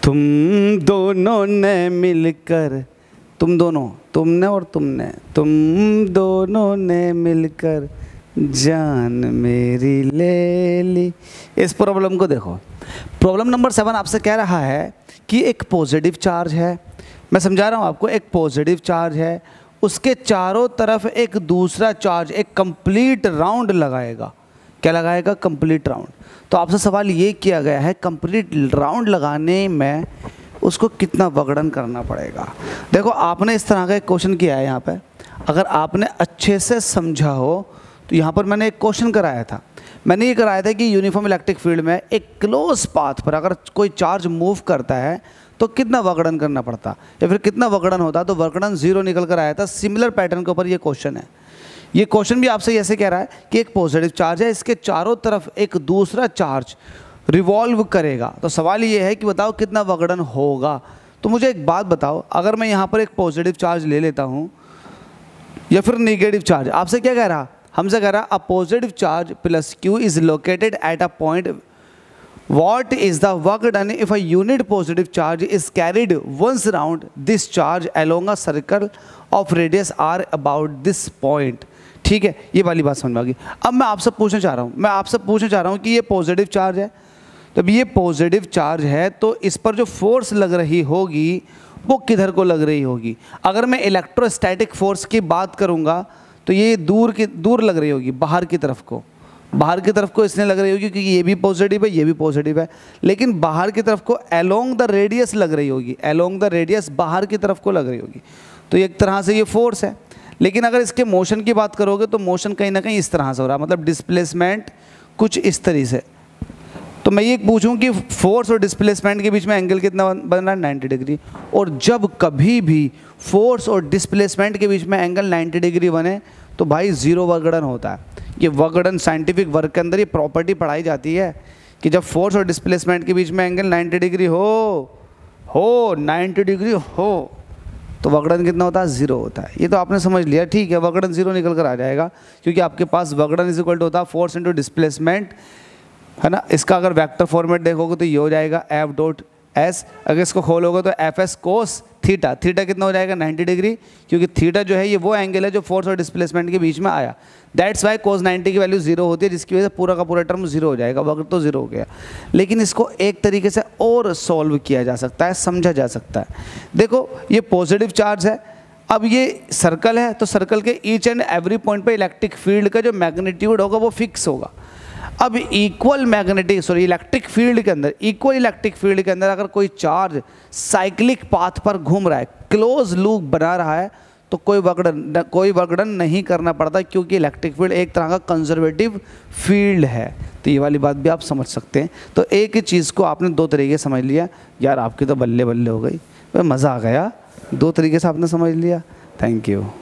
तुम दोनों ने मिलकर, तुम दोनों, तुमने और तुमने, तुम दोनों ने मिलकर जान मेरी ले ली। इस प्रॉब्लम को देखो। प्रॉब्लम नंबर 7 आपसे कह रहा है कि एक पॉजिटिव चार्ज है, मैं समझा रहा हूँ आपको, एक पॉजिटिव चार्ज है, उसके चारों तरफ एक दूसरा चार्ज एक कंप्लीट राउंड लगाएगा। क्या लगाएगा? Complete round. तो आपसे सवाल ये किया गया है कंप्लीट राउंड लगाने में उसको कितना वगड़न करना पड़ेगा। देखो आपने इस तरह का एक क्वेश्चन किया है यहाँ पे, अगर आपने अच्छे से समझा हो तो यहाँ पर मैंने एक क्वेश्चन कराया था। मैंने ये कराया था कि यूनिफॉर्म इलेक्ट्रिक फील्ड में एक क्लोज पाथ पर अगर कोई चार्ज मूव करता है तो कितना वगड़न करना पड़ता या फिर कितना वगड़न होता, तो वगड़न 0 निकल कर आया था। सिमिलर पैटर्न के ऊपर ये क्वेश्चन है। ये क्वेश्चन भी आपसे ऐसे कह रहा है कि एक पॉजिटिव चार्ज है, इसके चारों तरफ एक दूसरा चार्ज रिवॉल्व करेगा। तो सवाल ये है कि बताओ कितना वगड़न होगा। तो मुझे एक बात बताओ, अगर मैं यहाँ पर एक पॉजिटिव चार्ज ले लेता हूँ या फिर नेगेटिव चार्ज, आपसे क्या कह रहा? हमसे कह रहा a positive charge plus Q is located at a point, what is the work done if a unit positive charge is carried once round this charge along a circle of radius r about this point। ठीक है, ये वाली बात समझ में आ गई। अब मैं आपसे पूछना चाह रहा हूँ कि ये पॉजिटिव चार्ज है, तो ये पॉजिटिव चार्ज है तो इस पर जो फोर्स लग रही होगी वो किधर को लग रही होगी? अगर मैं इलेक्ट्रोस्टैटिक फोर्स की बात करूँगा तो ये दूर लग रही होगी, बाहर की तरफ को इसने लग रही होगी क्योंकि ये भी पॉजिटिव है, ये भी पॉजिटिव है। लेकिन बाहर की तरफ को अलोंग द रेडियस लग रही होगी, अलोंग द रेडियस बाहर की तरफ को लग रही होगी। तो एक तरह से ये फोर्स है। लेकिन अगर इसके मोशन की बात करोगे तो मोशन कहीं ना कहीं इस तरह से हो रहा है, मतलब डिस्प्लेसमेंट कुछ इस तरीके से। तो मैं ये पूछूं कि फोर्स और डिस्प्लेसमेंट के बीच में एंगल कितना बन रहा है? 90 डिग्री। और जब कभी भी फोर्स और डिस्प्लेसमेंट के बीच में एंगल 90 डिग्री बने तो भाई 0 वगड़न होता है। ये वगड़न साइंटिफिक वर्क के अंदर ये प्रॉपर्टी पढ़ाई जाती है कि जब फोर्स और डिस्प्लेसमेंट के बीच में एंगल 90 डिग्री हो 90 डिग्री हो तो वगड़न कितना होता है? 0 होता है। ये तो आपने समझ लिया, ठीक है, वगड़न 0 निकल कर आ जाएगा क्योंकि आपके पास वगड़न इज इक्वल टू होता है फोर्स इंटू डिस्प्लेसमेंट, है ना। इसका अगर वेक्टर फॉर्मेट देखोगे तो ये हो जाएगा F डॉट एस, अगर इसको खोलोगे तो F S cos theta, theta कितना हो जाएगा? 90 डिग्री, क्योंकि थीटा जो है ये वो एंगल है जो फोर्स और डिस्प्लेसमेंट के बीच में आया। दैट्स वाई कोस 90 की वैल्यू 0 होती है, जिसकी वजह से पूरा का पूरा टर्म 0 हो जाएगा, वक्त तो 0 हो गया। लेकिन इसको एक तरीके से और सॉल्व किया जा सकता है, समझा जा सकता है। देखो ये पॉजिटिव चार्ज है, अब ये सर्कल है तो सर्कल के ईच एंड एवरी पॉइंट पे इलेक्ट्रिक फील्ड का जो मैग्नीट्यूड होगा वो फिक्स होगा। अब इलेक्ट्रिक फील्ड के अंदर, इक्वल इलेक्ट्रिक फील्ड के अंदर अगर कोई चार्ज साइक्लिक पाथ पर घूम रहा है, क्लोज लूप बना रहा है, तो कोई वगड़न नहीं करना पड़ता क्योंकि इलेक्ट्रिक फील्ड एक तरह का कंजर्वेटिव फील्ड है। तो ये वाली बात भी आप समझ सकते हैं। तो एक ही चीज़ को आपने 2 तरीके समझ लिया। यार आपकी तो बल्ले बल्ले हो गई, मज़ा आ गया, 2 तरीके से आपने समझ लिया। Thank you.